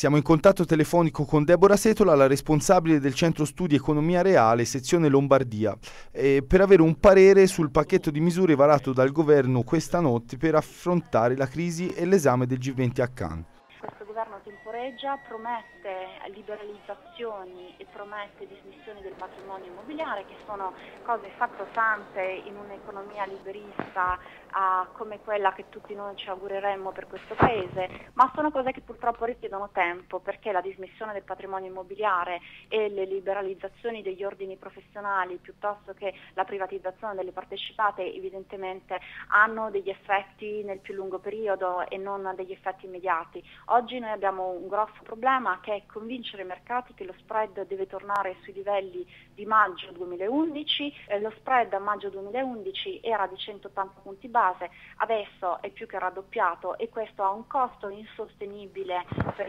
Siamo in contatto telefonico con Deborah Setola, la responsabile del Centro Studi Economia Reale, sezione Lombardia, per avere un parere sul pacchetto di misure varato dal governo questa notte per affrontare la crisi e l'esame del G20 a Cannes. Questo governo temporeggia, promette liberalizzazioni e promette dismissioni del patrimonio immobiliare, che sono cose sacrosante in un'economia liberista come quella che tutti noi ci augureremmo per questo Paese, ma sono cose che purtroppo richiedono tempo, perché la dismissione del patrimonio immobiliare e le liberalizzazioni degli ordini professionali piuttosto che la privatizzazione delle partecipate evidentemente hanno degli effetti nel più lungo periodo e non degli effetti immediati. Oggi noi abbiamo un grosso problema, che è convincere i mercati che lo spread deve tornare sui livelli di maggio 2011, lo spread a maggio 2011 era di 180 punti base, adesso è più che raddoppiato e questo ha un costo insostenibile per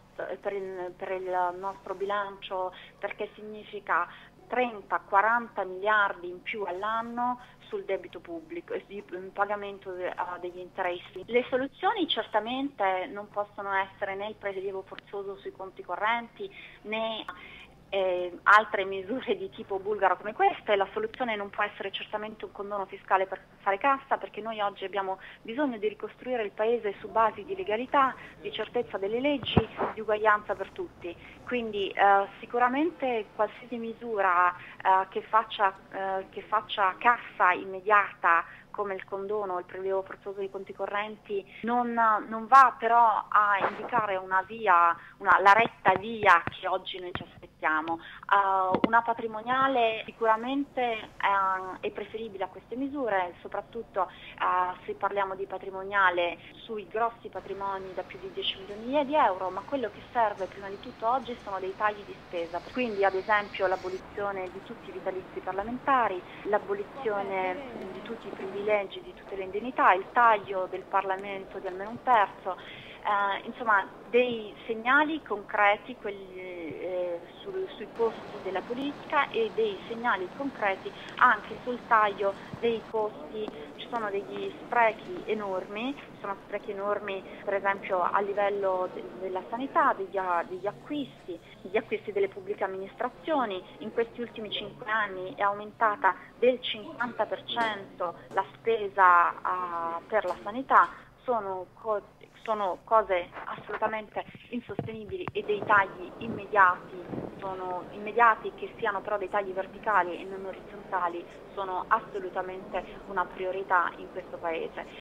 il nostro bilancio, perché significa 30-40 miliardi in più all'anno sul debito pubblico e di pagamento degli interessi. Le soluzioni certamente non possono essere né il prelievo forzoso sui conti correnti né altre misure di tipo bulgaro come queste. La soluzione non può essere certamente un condono fiscale per fare cassa, perché noi oggi abbiamo bisogno di ricostruire il Paese su basi di legalità, di certezza delle leggi, di uguaglianza per tutti. Quindi sicuramente qualsiasi misura che faccia cassa immediata, come il condono o il prelievo forzoso dei conti correnti, non va però a indicare la retta via che oggi noi ci aspettiamo. Una patrimoniale sicuramente è preferibile a queste misure, soprattutto se parliamo di patrimoniale sui grossi patrimoni da più di 10 milioni di euro, ma quello che serve prima di tutto oggi sono dei tagli di spesa, quindi ad esempio l'abolizione di tutti i vitalizi parlamentari, l'abolizione di tutti i privilegi, di tutte le indennità, il taglio del Parlamento di almeno un terzo, insomma dei segnali concreti sui costi della politica e dei segnali concreti anche sul taglio dei costi. Ci sono degli sprechi enormi, per esempio a livello della sanità, degli acquisti delle pubbliche amministrazioni. In questi ultimi 5 anni è aumentata del 50% la spesa per la sanità. Sono cose assolutamente insostenibili e dei tagli immediati che siano però dei tagli verticali e non orizzontali sono assolutamente una priorità in questo Paese.